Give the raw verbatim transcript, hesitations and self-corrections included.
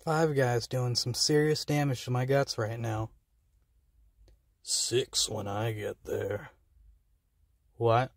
Five Guys doing some serious damage to my guts right now. Six when I get there. What?